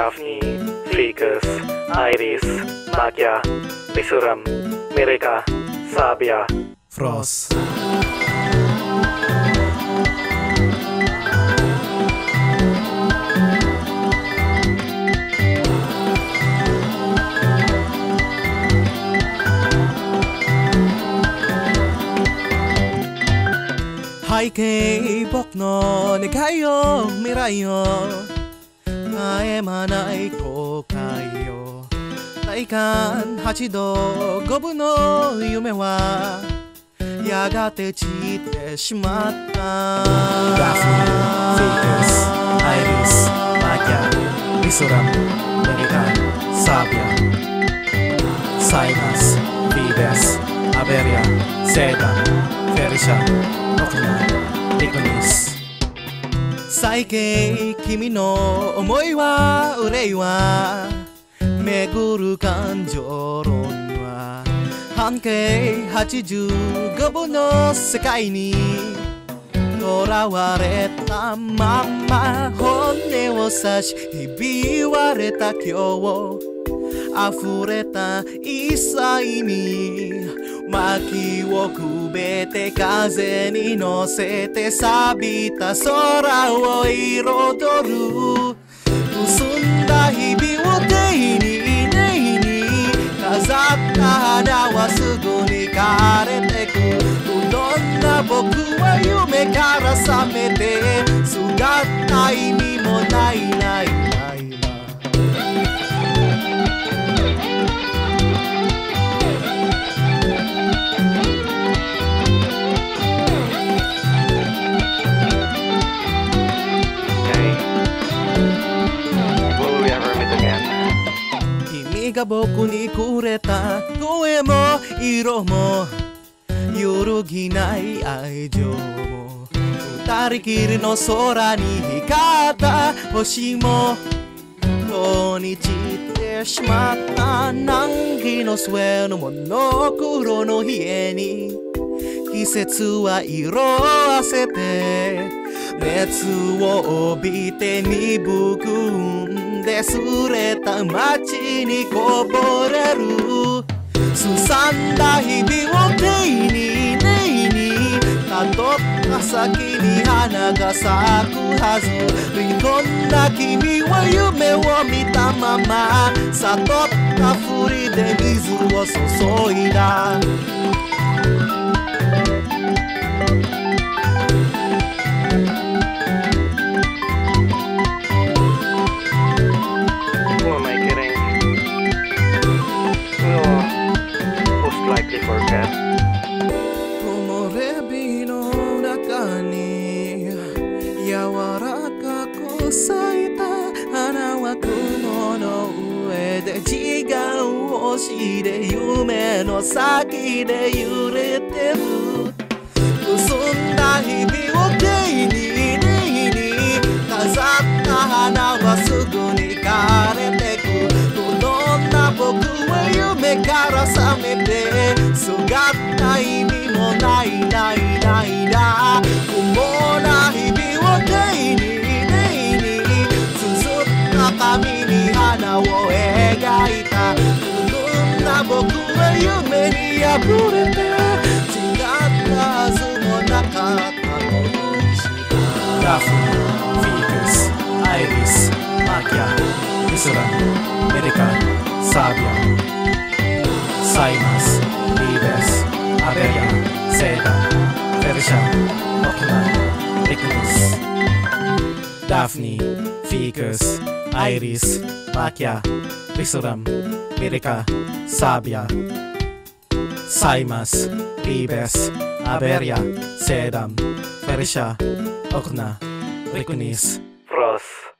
Daphne, Ficus, Iris, Magia, Bisuram, Merica, Sabia, Frost. High bok no negayo mirayo aemanai kokai Taikan 8度5分の夢はやがて散ってしまった Daphne, Ficus, Iris, Magia, Bisuram, Merica, Sabia, Cygnus, Phoebus, Aberia, Sedum, Felicia, Okina, Ignis 最近君の思いは憂いは巡る感情論は半径85分の世界にとらわれたまま骨を刺しひび割れた今日溢れた一切に薪をくべて風に乗せて錆びた空を彩る結んだ日々を手に飾った花はすぐに枯れてくどんな僕は夢から覚めて姿意味もない君が僕にくれた声も色も揺るぎない愛情も二人きりの空に光った星もとに散ってしまった難儀の末のモノクロの家に季節は色あせて熱を帯びて鈍くんですれた街にこぼれるすさんだ日々を手にたどった先に花が咲くはずこんな君は夢を見たまま悟ったふりで水を注いだ木漏れ日の中に柔らかく咲いた花は雲の上で違う星で夢の先で揺れてる結んだ日々を手に飾った花はすぐに枯れてくどんな僕は夢から覚めて姿意味もない不毛な日々を手に綴った紙に花を描いたどんな僕は夢に破れて違ったはずもなかったのにした Daphne, Ficus, Iris, Magia, Bisuram, Merica, Sabia, Cygnus, Phoebus, Aberia, Sedum, Felicia, Okina, Ignis Daphne, Ficus, Iris, Magia, Bisuram, Merica, Sabia, Cygnus, Phoebus, Aberia, Sedum, Felicia, Okina, Ignis Frost.